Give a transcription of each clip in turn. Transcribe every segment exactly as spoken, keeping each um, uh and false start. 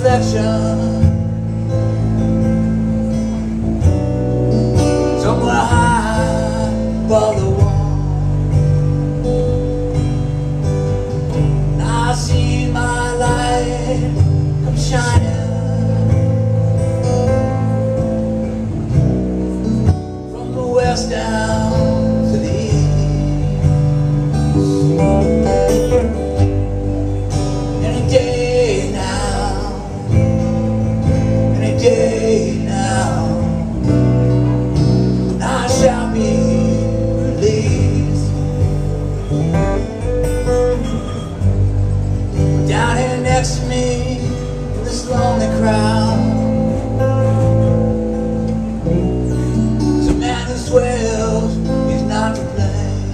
reflection somewhere high above the wall. And I see my light come shining from the west down to the east. Any day now, any day now, I shall be released. Down here next to me in this lonely crowd, there's a man who swears he's not to blame,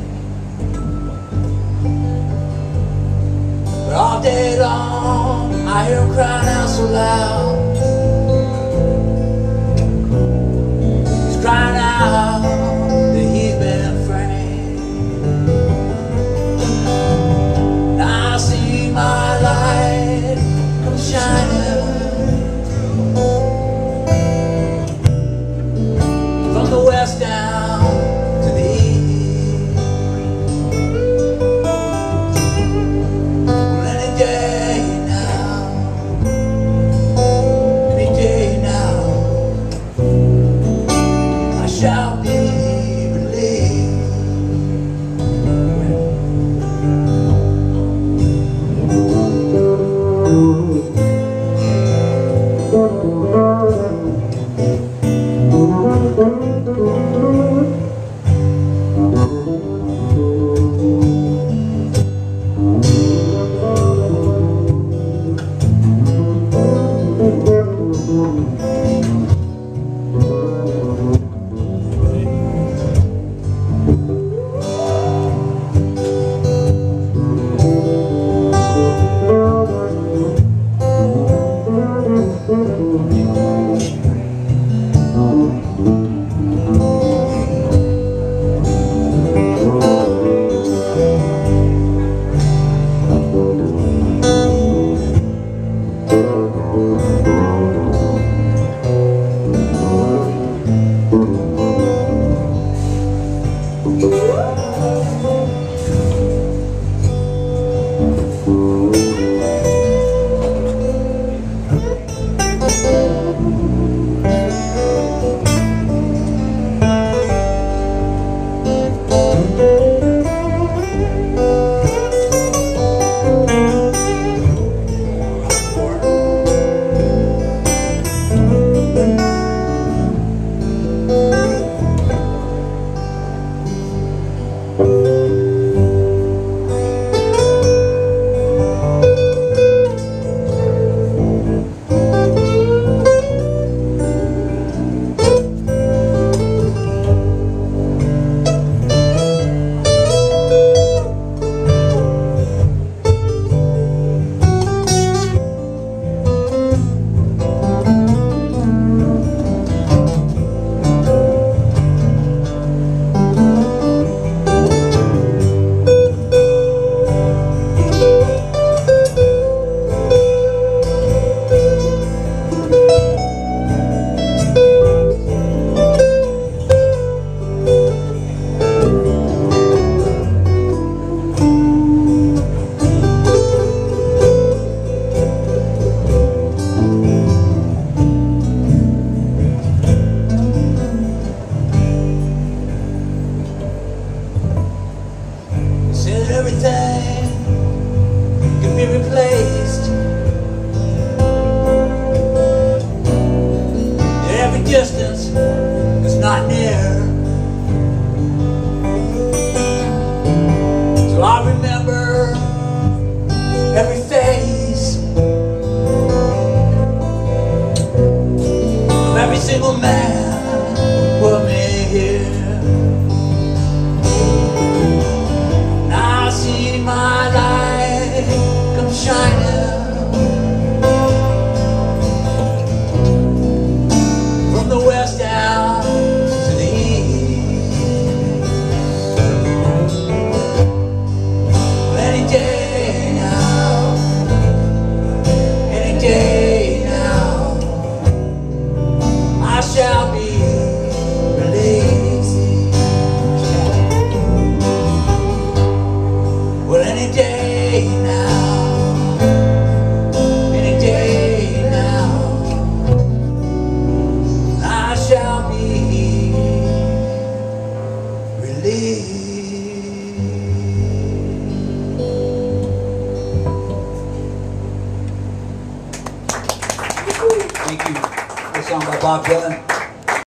but all day long I hear him crying out so loud. He's crying out that he's been framed. And I see my light come shining from the west down to the east. Well, any day now, any day now, I shall be released. Said everything can be replaced, that every distance is not near. So I remember every face of every single man who put me here. My light come shining from the west down to the east. Any day now, any day. Thank you. A song by Bob Dylan.